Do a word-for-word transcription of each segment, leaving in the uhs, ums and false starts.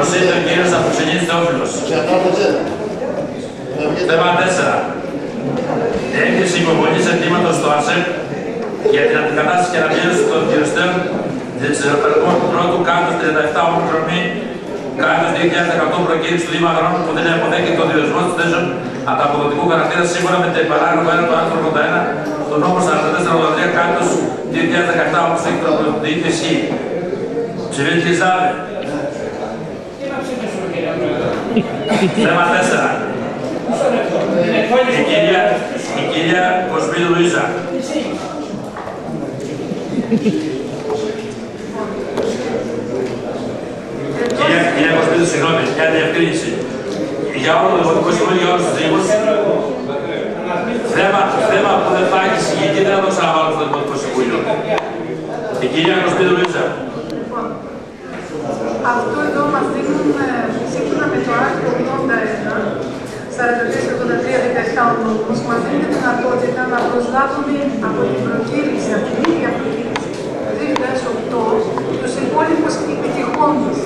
λόγος είναι ο κύριος Αποξενής Θεόφιλος. Θέμα τέσσερα. Έγκριση υποβολής αιτήματος στο ΑΣΕΠ για την αντικατάσταση και αναπλήρωση των κυριστών διεξεροπερικών του πρώτου κάτω τριάντα επτά ομικρομή κάτω δύο χιλιάδες δεκαοκτώ προκήρυξη του Δήμου Αγρών που δεν αποδέχεται τον διορισμό των θέσεων ανταποδοτικού χαρακτήρα σύμφωνα με την παράγραφο ένα του άρθρου ογδόντα ένα του νόμου σαράντα τέσσερα ογδόντα τρία κάτω δύο χιλιάδες δεκαεπτά όπως έχει τροποποιηθεί ισχύ. Ψηφίθηκε Ζάβε. Θέμα τέσσερα. Η κυρία, η κυρία Κοσμίδου Λουίζα. Κυρία, κυρία Κοσμίδου, συγγνώμη, μια διευκρίνηση. Για όλο το Δημοτικό Συμβούλιο, για όλους τους Δήμους, θέμα, θέμα που δεν πάει και συγγενή δεν θα το ξαναβάλω στο Δημοτικό Συμβούλιο. Η κυρία Κοσμίδου Λουίζα. Αυτό εδώ μας δίνουν σύμφωνα με το άρθρο ογδόντα ένα, σαράντα τέσσερα ογδόντα τρία δεκαεπτά ο νόμος, μας δίνει τη δυνατότητα να προσλάβουμε από την προκήρυξη, από την ίδια προκήρυξη του δύο χιλιάδες οκτώ, τους υπόλοιπους επιτυχόντους.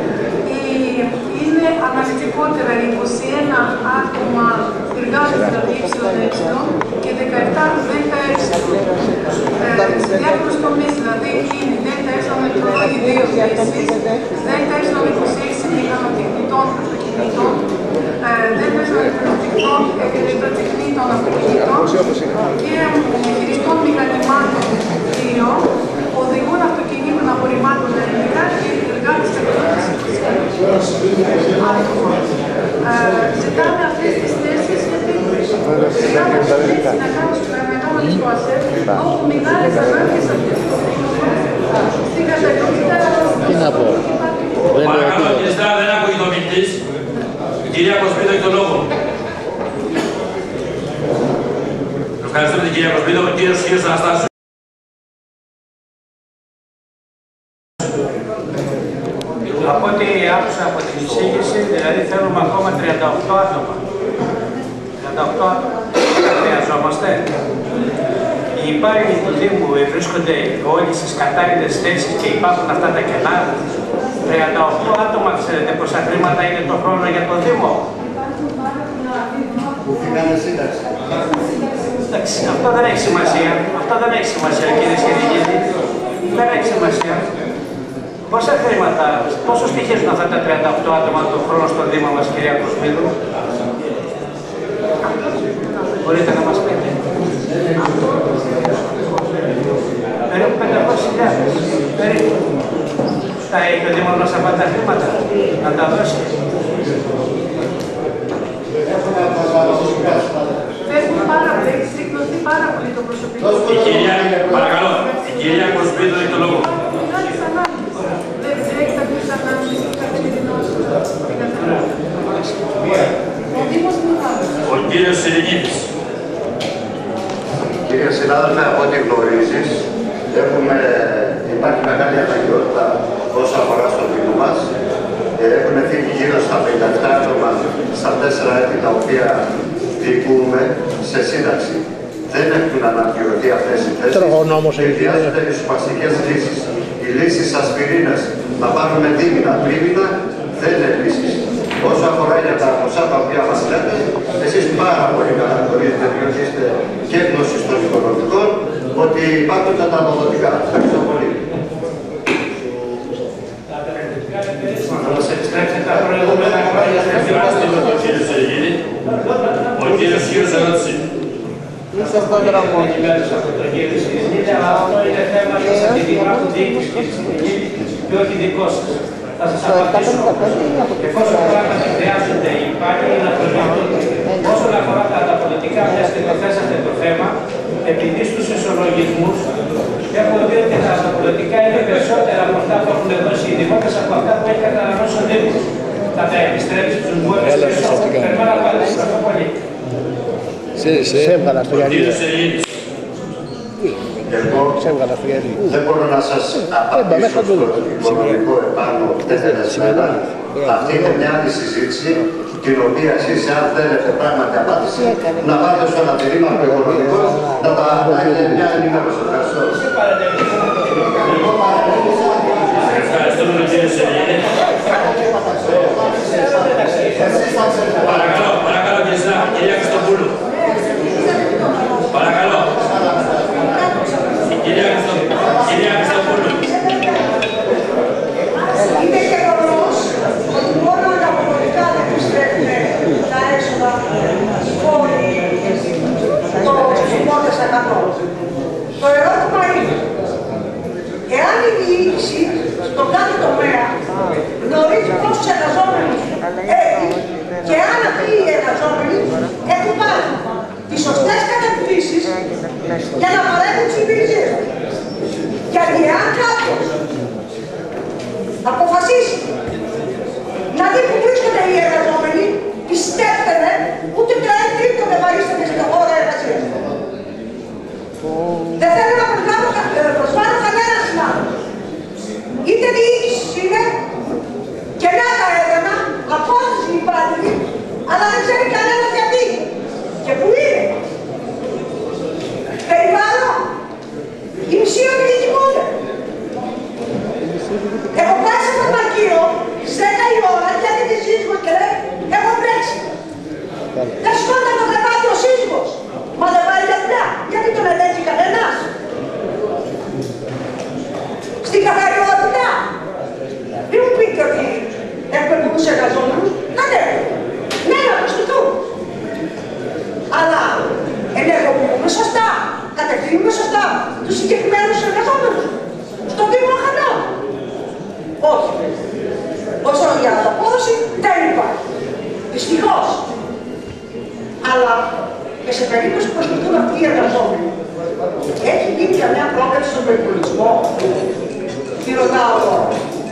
Είναι αναλυτικότερα είκοσι ένα άτομα εργάτες δηλαδή υψηλών και δεκαεπτά δέκα έψιλων. Σε διάφορους τομείς, δηλαδή είναι δέκα έψιλων μετρολόγοι δύο θέσεις, δέκα έψιλων είκοσι έξι μηχανοτεχνητών αυτοκινήτων, δέκα έψιλων ηλεκτροτεχνήτων αυτοκινήτων και χειριστών μηχανημάτων δύο, οδηγούν αυτοκινήτων απορριμμάτων ελληνικά και εργάτες τεχνητών άτομα. Ζητάμε αυτές τις θέσεις γιατί ζητάμε αυτές τις θέσεις να κάνουμε στο ΑΣΕΠ όπου μεγάλες ανάγκες αυτές το στην καταλληλότητα. Τι να πω. Παρακαλώ κύριε Στρά, δεν ακούει το μιλητής. Η κυρία Κοσμίδου έχει το λόγο. Ευχαριστούμε την κυρία Κοσμίδου. Ο κύριος κύριος Αναστάσιος. Από ό,τι άκουσα από την εισήγηση, δηλαδή θέλουμε ακόμα τριάντα οκτώ άτομα. τριάντα οκτώ άτομα. Χρειαζόμαστε. Οι υπάλληλοι του Δήμου βρίσκονται όλοι στις κατάλληλες θέσεις και υπάρχουν αυτά τα κενά. τριάντα οκτώ άτομα, ξέρετε πόσα χρήματα είναι το χρόνο για το Δήμο. Που φύγανε σύνταξη. Εντάξει, αυτό δεν έχει σημασία. Αυτό δεν έχει σημασία, κύριε Σχεδικίδη. Δεν έχει σημασία. Πόσα χρήματα, πόσο στοιχίζουν αυτά τα τριάντα οκτώ άτομα το χρόνο στο Δήμο μας, κυρία Κοσμίδου? Μπορείτε να μας πείτε? Περίπου πεντακόσιες χιλιάδες. Περίπου. Θα έχει ο Δήμος μας αυτά τα χρήματα να τα δώσει. Φεύγουν πάρα πολύ, έχει συγκλωθεί πάρα πολύ το προσωπικό. Η κυρία, παρακαλώ, η κυρία Κοσμίδου έχει το λόγο. Ο κύριος Σιρηνίδης. Κύριε συνάδελφε, από ό,τι γνωρίζεις, έχουμε, υπάρχει μεγάλη αναγκαιότητα όσον αφορά στο Δήμο μας. Έχουν φύγει γύρω στα πενήντα επτά άτομα στα τέσσερα έτη τα οποία διοικούμε σε σύνταξη. Δεν έχουν αναπληρωθεί αυτές οι θέσεις και χρειάζονται ριζοσπαστικές λύσεις. Οι λύσεις ασπιρίνες να πάρουμε δίμηνα, τρίμηνα, δεν είναι λύσεις. Όσο αφορά για τα ποσά τα οποία μας λέτε, εσείς πάρα πολύ καλά γνωρίζετε, διότι είστε και γνώση των οικονομικών, ότι υπάρχουν τα αποδοτικά. Ευχαριστώ πολύ. Να μας επιστρέψετε τα προηγούμενα χρόνια. Ευχαριστούμε τον κύριο Σεργίδη. Ο κύριος κύριος ερώτηση. Αυτό είναι θέμα της αντιδημάρχου δίκης και όχι δικό σας. Θα σας απαντήσω. Εφόσον πράγματα χρειάζονται οι υπάλληλοι να προσβληθούν όσον αφορά τα ανταποδοτικά, μιας και το θέσατε το θέμα, επειδή στους ισολογισμούς έχω δει ότι τα ανταποδοτικά είναι περισσότερα από αυτά που έχουν δώσει οι δημότες από αυτά που έχει καταναλώσει ο Δήμος. Θα τα επιστρέψει στους βόλες πίσω. Περιμένω να απαντήσω. Ευχαριστώ πολύ. Σε έβγαλα στο Γιάννη. Εγώ δεν μπορώ να σας απαντήσω στο οικονομικό επάνω τέσσερα. Αυτή είναι μια άλλη συζήτηση, την οποία εσείς αν θέλετε πράγματι απάντηση, να πάτε στον αντιδήμαρχο οικονομικό, να τα έχετε μια ενημέρωση. Ευχαριστώ. Ευχαριστούμε τον κύριο Σεργίδη. στον κάθε τομέα γνωρίζει πόσους εργαζόμενους έχει και αν αυτοί οι εργαζόμενοι έχουν πάρει τις σωστές κατευθύνσεις για να παρέχουν τις υπηρεσίες τους. Γιατί αν κάποιος αποφασίσει να δει που βρίσκονται οι εργαζόμενοι, πιστέψτε με, ούτε το ένα τρίτο δεν παρίσταται στην χώρα εργασίας. Δεν θέλω να προσβάλλω κανένα συνάδελφο. Είτε διοίκηση είναι και να τα έδωνα, απόσταση υπάρχει, αλλά δεν ξέρει κανένα γιατί. Και πού είναι. Περιβάλλον. Οι μισοί οδηγοί κοιμούνται. Έχω πάει σε φαρμακείο στις δέκα η ώρα γιατί τη σύζυγος και λέει έχω βρέξει. Δεν σκόντα το κρεβάτι ο σύζυγος. Μα δεν πάει για δουλειά. Γιατί τον ελέγχει κανένας. Στην καθαριότητα. Μην μου πείτε ότι έχουμε πολλούς εργαζόμενους. Να έχουμε. Ναι, να προστηθούν. Αλλά ενεργοποιούμε σωστά. Κατευθύνουμε σωστά τους συγκεκριμένους εργαζόμενους. Στον Δήμο Χανό. Όχι. Όσο για απόδοση δεν υπάρχει. Δυστυχώς. Αλλά και σε περίπτωση που προσθεθούν αυτοί οι εργαζόμενοι, έχει γίνει καμιά πρόβλεψη στον περιπολισμό. Τι ρωτάω τώρα.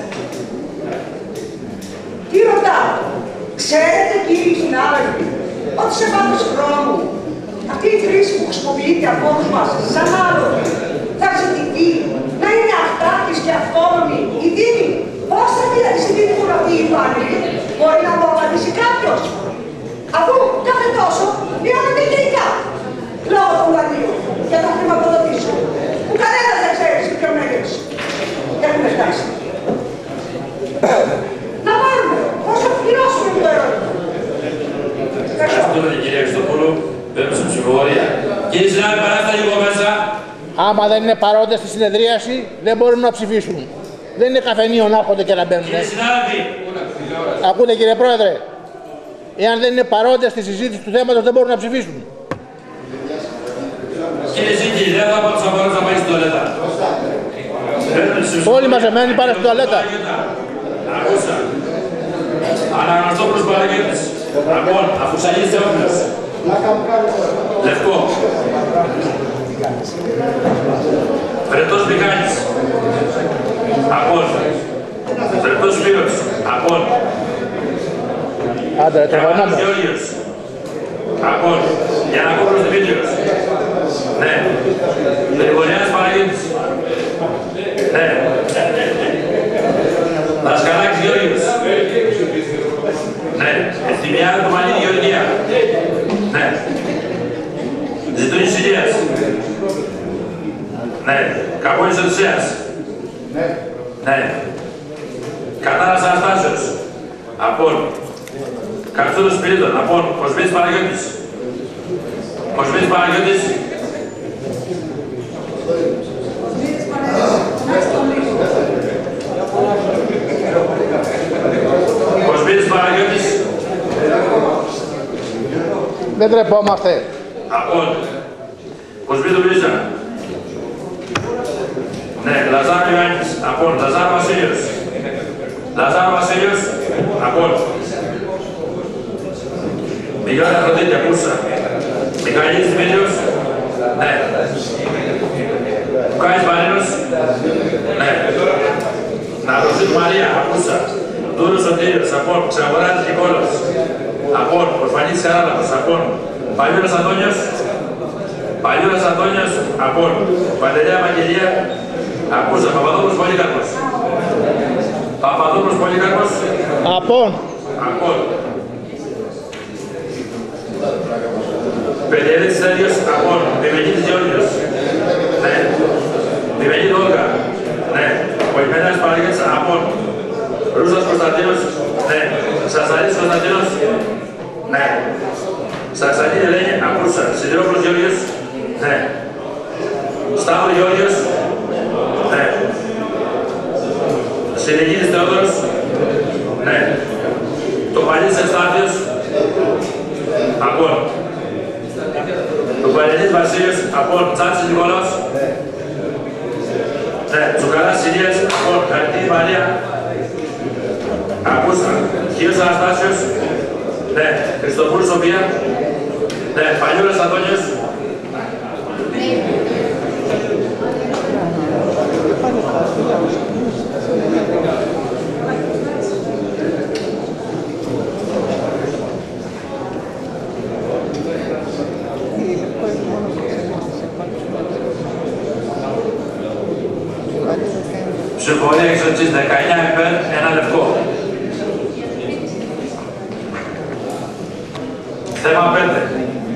Τι ρωτάω. Ξέρετε κύριοι συνάδελφοι, ότι σε βάθος χρόνου αυτή η χρήση που χρησιμοποιείται από όλους μας σαν άνθρωποι θα ζητηθεί να είναι αυτάρκης και αυτόνομη η Δήμη. Πώς θα συντηρηθούν αυτοί οι υπάλληλοι, μπορεί να μου απαντήσει κάποιος. Αφού κάθε τόσο μειώνονται γενικά λόγω του δανείου για τα χρηματοδοτήσεων, που κανένας δεν ξέρει σε ποιο μέγεθος έχουμε φτάσει. Να πάρουμε, πώς θα πληρώσουμε το ερώτημα. Ευχαριστούμε την κυρία Χριστοπούλου. Παίρνουμε στην ψηφοφορία. Κύριε συνάδελφοι, παράστε λίγο μέσα. Άμα δεν είναι παρόντες στη συνεδρίαση, δεν μπορούν να ψηφίσουν. Δεν είναι καφενείο να έρχονται και να μπαίνουν. Κύριε συνάδελφοι. Ακούτε κύριε Πρόεδρε. Εάν δεν είναι παρόντες στη συζήτηση του θέματος, δεν μπορούν να ψηφίσουν. Κύριε Ζήκη, δεν θα πάω σαν να πάει στην τουαλέτα. Όλοι μαζεμένοι πάνε στην τουαλέτα. Ακούσα. Αναγνωστόπουλος Παραγγέλτης. Λοιπόν, Αφουσαγής Θεόφιλος. Λευκό. Βρετός Μιχάλης. Απόν. Βρετός Σπύρος. Απόν. Άντε, το Καβανάς Γεώργιος. Απόν. Γιαννακόπουλος Δημήτριος. Ναι. Γρηγοριάς Παραγγέλτης. Ναι. Δασκαλάκης Γεώργιος. Ναι. Ευθυμιάδη του Μαλίνη Γεωργία. Ναι. Ζητούνης Ηλίας. Ναι. Καπώνης Οδυσσέας. Ναι. Κατάρας Αναστάσεως. Απόν. Καρτσούρος Σπυρίδων. Απόν. Κοσμής Παναγιώτης. Κοσμής Παναγιώτης. Κοσμής Παναγιώτης. Δεν τρεπόμαστε. Απόν. Κοσμίδου Λίζα. Ναι, Λαζάρου Ιωάννης. Απόν. Λαζάρου Βασίλειος. Λαζάρου Βασίλειος. Απόν. Μιγάλη Αφροδίτη, ακούσα. Μιχαηλής Δημήτριος. Ναι. Κουκάης Μαρίνος. Ναι. Ναυροζήτου Μαρία, ακούσα. Δούρος Σωτήριος, απόν. Ξαγοράτης Νικόλας. Απόν. Ορφανής Χαράλαμπος, απόν. Παλιούρας Αντώνιος. Παλιούρας Αντώνιος, απόν. Παντελέα Βαγγελία. Ακούσα. Παπαδόπουλος Πολύκαρπος. Παπαδόπουλος Πολύκαρπος. Απόν. Απόν. Πεντελέτης Στέλιος, απόν. Πιμενίτης Γεώργιος. Ναι. Πιμενίτη Όλγα. Ναι. Κοϊμένας Παραγγέλτης, απόν. Ρούσας Κωνσταντίνος. Ναι. Σασαλής Κωνσταντίνος. Ναι. Σασαλή Ελένη, ακούσα. Σιδηρόπουλος Γεώργιος. Ναι. Σταύρο Γεώργιος. Ναι. Σιλεγίδης Θεόδωρος. Ναι. Το Παλής Ευστάθιος. Απόν. Το Παλαιανής Βασίλειος. Απόν. Τσάτσης Νικόλαος. Ναι, Τσουκαλάς Ηλίας, από Χαρτί Μαρία. Ακούσα. Χίος Αναστάσιος. Ναι, Χριστοπούλου Σοφία. Ναι, Παλιούρας Αντώνιος. Ψηφοφορία εξωτερικής δεκαεννιά υπέρ, ένα λευκό. Θέμα πέντε.